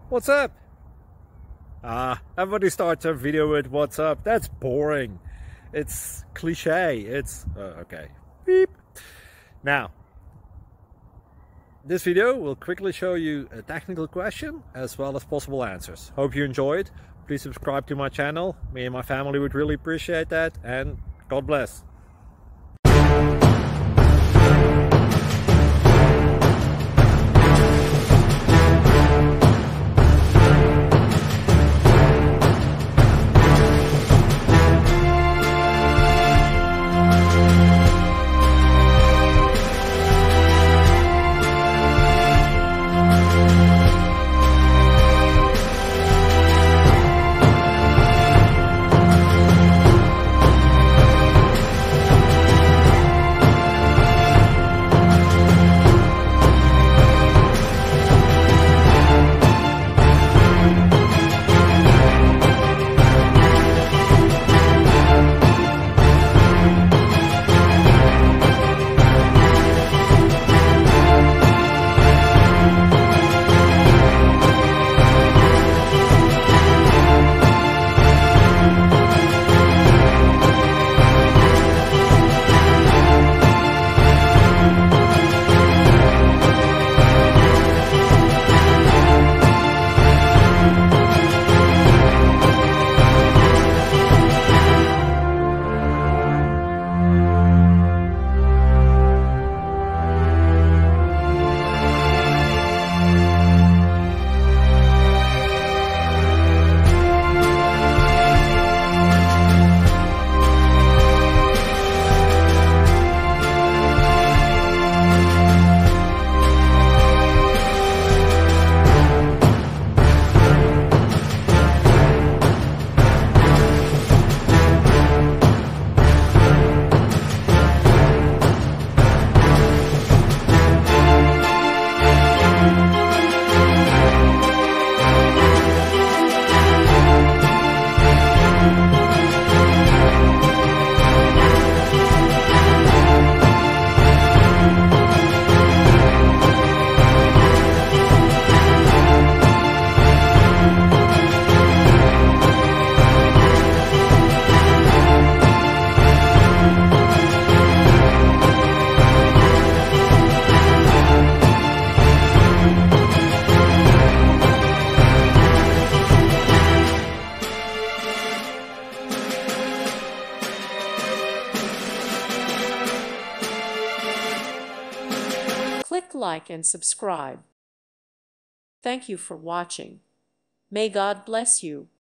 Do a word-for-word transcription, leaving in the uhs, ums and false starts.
What's up? Ah, everybody starts a video with what's up. That's boring. It's cliche. It's uh, okay. Beep. Now, this video will quickly show you a technical question as well as possible answers. Hope you enjoyed. Please subscribe to my channel. Me and my family would really appreciate that, and God bless. Click like and subscribe. Thank you for watching. May God bless you.